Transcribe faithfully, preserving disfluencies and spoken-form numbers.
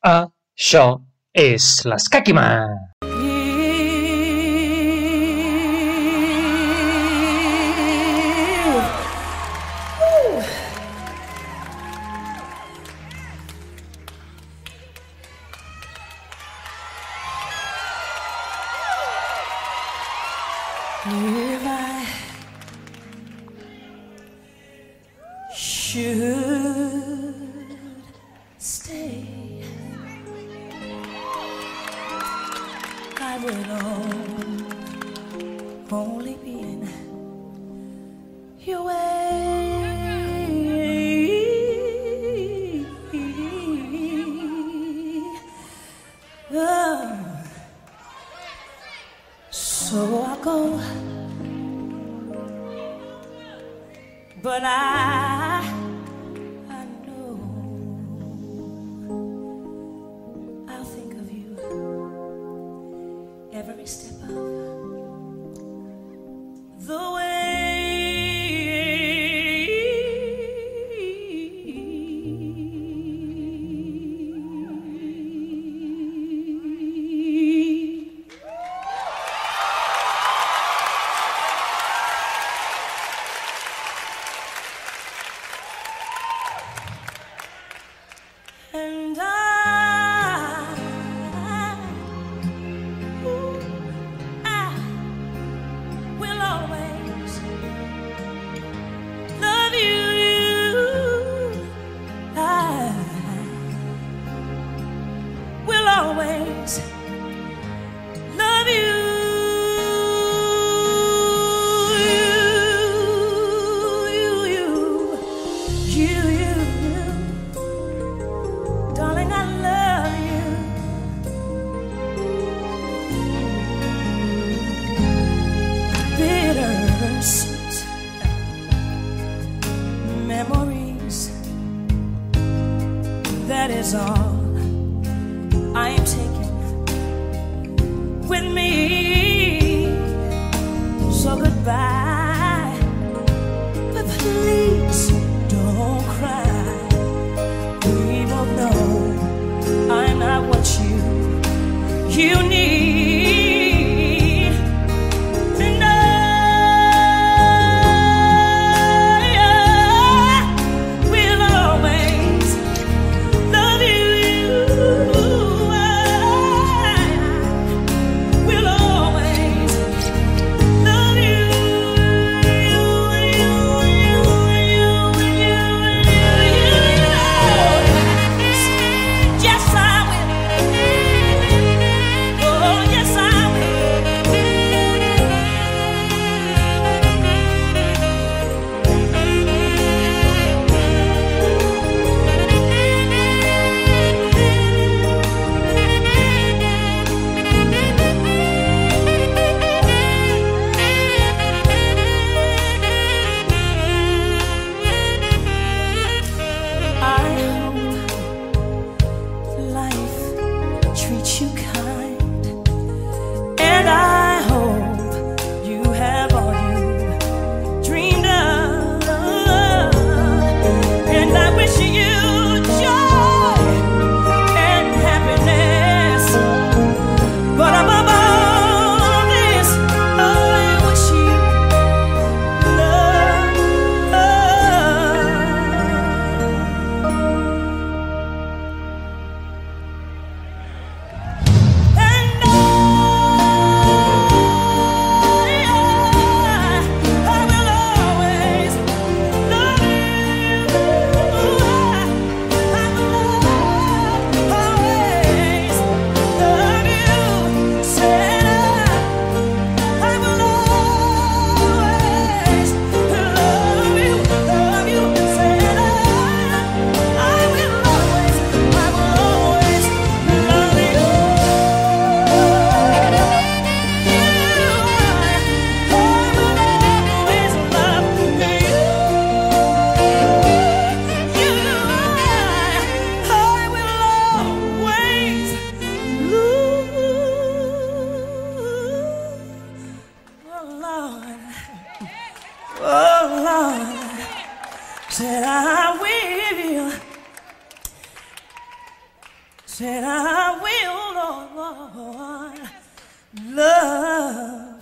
Això és l'Escaquima. If I should stay, I will only be in your way. Oh. So I go, but I, I know I'll think of you every step of the way. And I, ooh, I will always love you. I will always love you. You, you, you, you. Darling, I love you. Bittersweet memories, that is all I am taking with me. So goodbye, but please don't cry. We both know I'm not what you you need. And I will always love you. I will always love you. Yes, I will. Oh, yes, I treat you kind, and I hope you have all you dreamed of, and I wish you joy and happiness, but above all this, I wish you love. Said I will, Lord, love